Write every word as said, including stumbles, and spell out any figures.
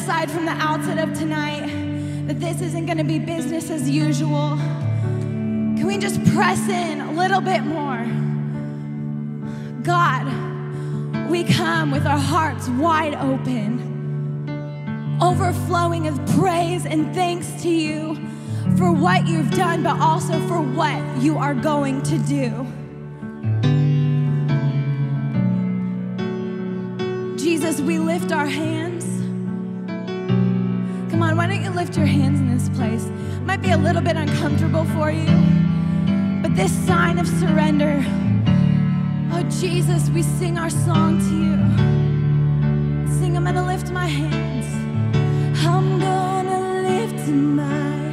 decide from the outset of tonight that this isn't going to be business as usual. Can we just press in a little bit more? God, we come with our hearts wide open, overflowing with praise and thanks to you for what you've done, but also for what you are going to do. Jesus, we lift our hands. Come on, why don't you lift your hands in this place? It might be a little bit uncomfortable for you, but this sign of surrender. Oh, Jesus, we sing our song to you. Sing, I'm gonna lift my hands. I'm gonna lift my